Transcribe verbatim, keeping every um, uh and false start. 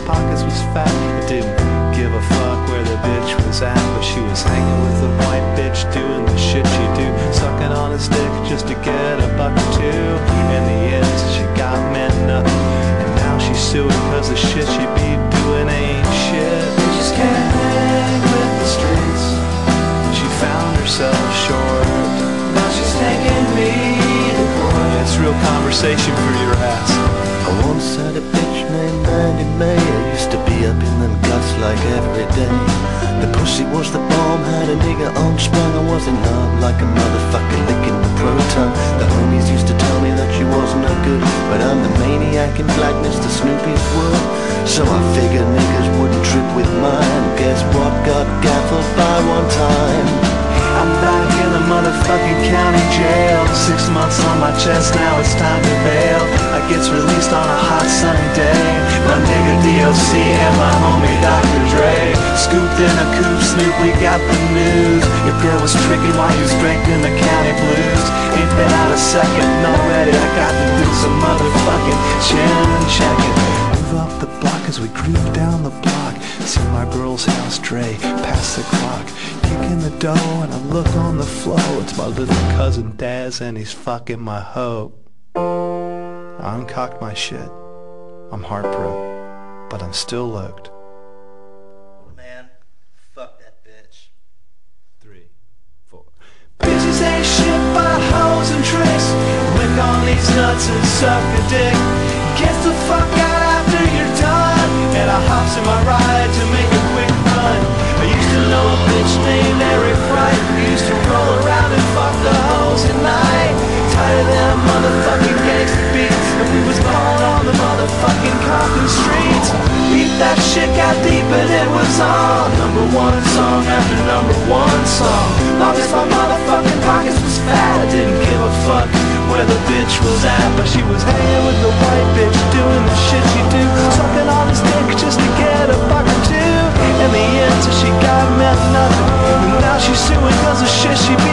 pockets was fat. I didn't give a fuck where the bitch was at, but she was hanging with the white bitch, doing the shit she do, sucking on his dick just to get a buck or two. In the end, she got meant nothing, and now she's suing cause the shit she be doing ain't shit. Bitches can't hang with the streets. She found herself short. Now she's taking me to court. It's real conversation for your ass. I once had a bitch named Mandy May. I used to be up in them guts like every day. The pussy was the bomb, had a nigga unsprung. I wasn't up like a motherfucker licking the proton. The homies used to tell me that she wasn't no good, but I'm the maniac in black, Mister Snoopy's wood. So I figured niggas wouldn't trip with mine. Guess what? Got gaffled by one time. I'm back in the motherfucking county jail. Six months on my chest, now it's time to bail. I gets released on a hot sunny day. My nigga D O C and my homie Doctor Dre scooped in a coupe, Snoop, we got the news. Your girl was tricking while you was drinking the county blues. Ain't been out a second, and already I got to do some motherfucking chin checking. Move up the block as we creep down the block. See my girl's house, Dre, past the clock. Kicking the dough and I look on the floor. It's my little cousin Daz and he's fucking my hoe. I uncocked my shit. I'm heartbroken, but I'm still loked. Man, fuck that bitch. Three, four. Bitches ain't shit but hoes and tricks. Lick on these nuts and suck a dick. Get the fuck out after you're done. And I hops in my ride to make a quick run. I used to know a bitch named Eric Wright. We used to roll around and fuck the hoes at night. Tired of them motherfucking gangsta beats, and we was balling on the motherfucking Compton streets. Beat that shit got deep and it was on. Number one song after number one song. Long as my motherfucking pockets was fat, I didn't give a fuck where the bitch was at. But she was hanging with the white bitch, doing the shit she do, sucking on his dick just to get a buck or two. In the end, till she got meant nothing, and now she's suing cause of shit she be